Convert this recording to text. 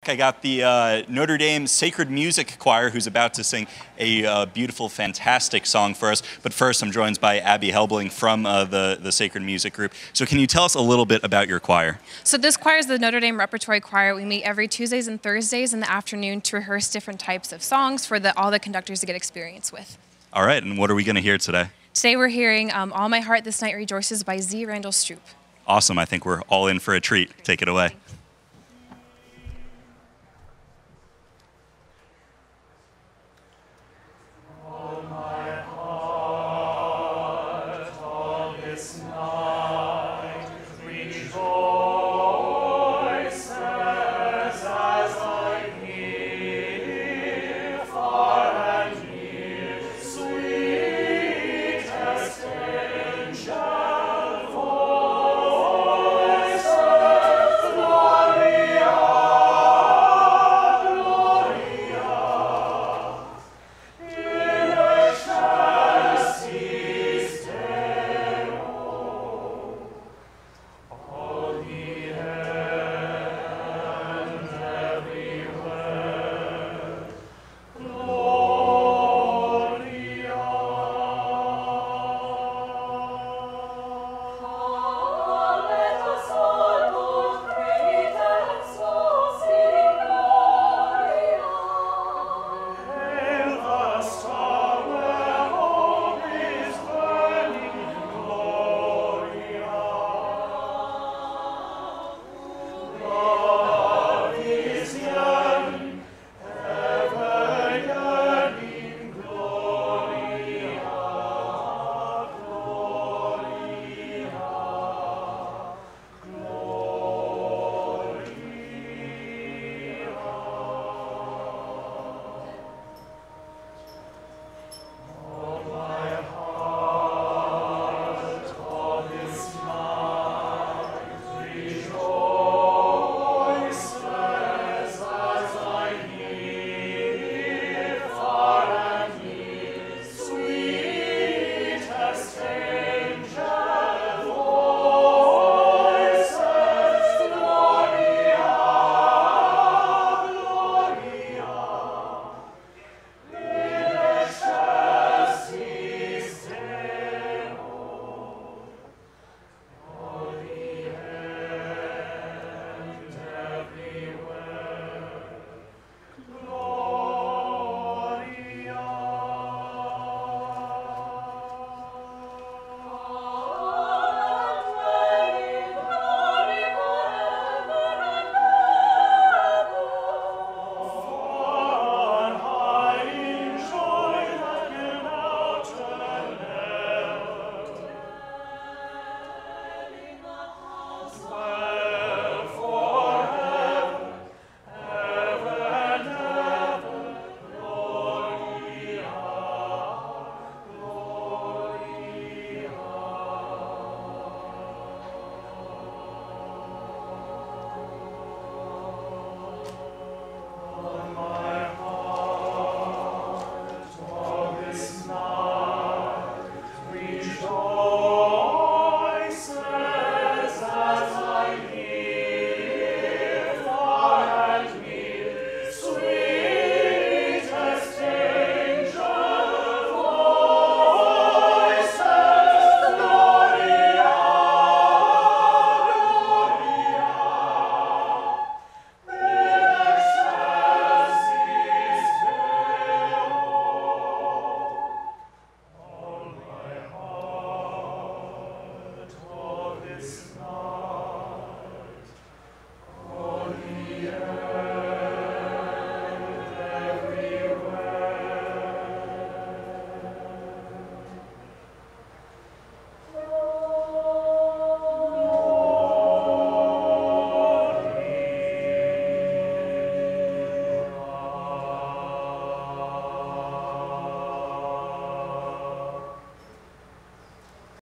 I got the Notre Dame Sacred Music Choir who's about to sing a beautiful, fantastic song for us. But first, I'm joined by Abby Helbling from the Sacred Music Group. So can you tell us a little bit about your choir? So this choir is the Notre Dame Repertory Choir. We meet every Tuesdays and Thursdays in the afternoon to rehearse different types of songs for all the conductors to get experience with. All right, and what are we going to hear today? Today we're hearing All My Heart This Night Rejoices by Z. Randall Stroop. Awesome, I think we're all in for a treat. Take it away.